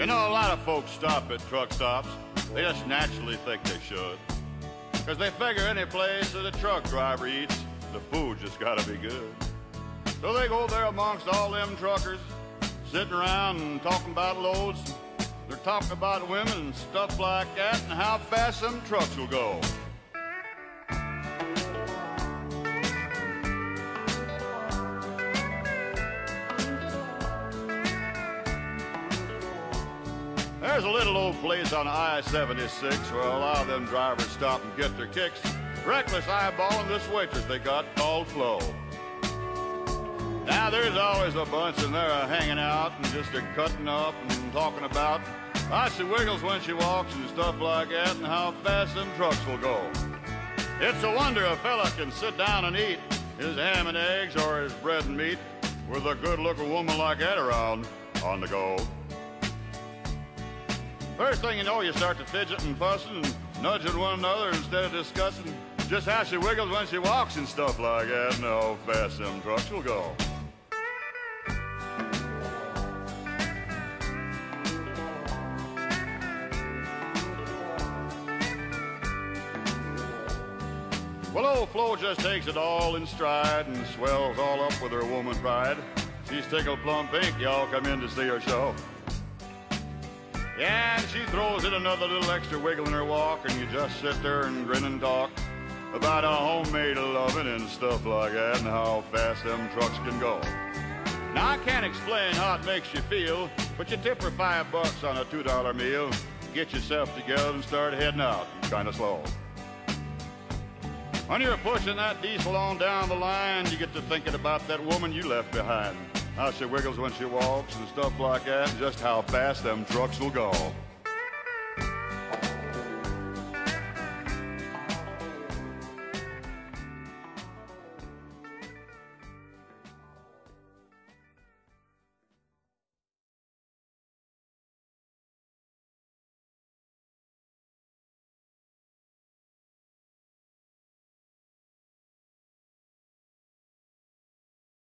You know, a lot of folks stop at truck stops. They just naturally think they should. Because they figure any place that a truck driver eats, the food just gotta be good. So they go there amongst all them truckers, sitting around and talking about loads. They're talking about women and stuff like that and how fast them trucks will go. There's a little old place on I-76 where a lot of them drivers stop and get their kicks, reckless eyeballing this waitress they got called Flo. Now there's always a bunch in there hanging out and just cutting up and talking about how she wiggles when she walks and stuff like that and how fast them trucks will go. It's a wonder a fella can sit down and eat his ham and eggs or his bread and meat with a good-looking woman like that around on the go. First thing you know, you start to fidget and fussing and nudging one another instead of discussing just how she wiggles when she walks and stuff like that and how fast them trucks will go. Well, old Flo just takes it all in stride and swells all up with her woman pride. She's tickled plumb pink, y'all come in to see her show. Yeah, and she throws in another little extra wiggle in her walk, and you just sit there and grin and talk about a homemade loving and stuff like that and how fast them trucks can go. Now, I can't explain how it makes you feel, but you tip her $5 on a $2 meal, get yourself together and start heading out kind of slow. When you're pushing that diesel on down the line, you get to thinking about that woman you left behind. How she wiggles when she walks and stuff like that, and just how fast them trucks will go.